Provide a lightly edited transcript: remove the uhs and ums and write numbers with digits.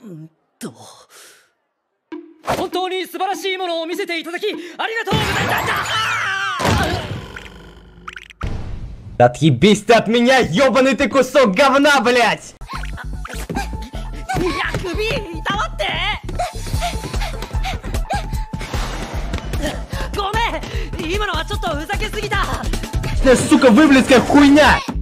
本当に素晴らしいものを見せていただきありがとうございました。 Отъебись ты от меня, ёбаный ты кусок говна, блядь! いや、首いたわって。ごめん、今のはちょっとふざけすぎた。 Сука, выблядская хуйня!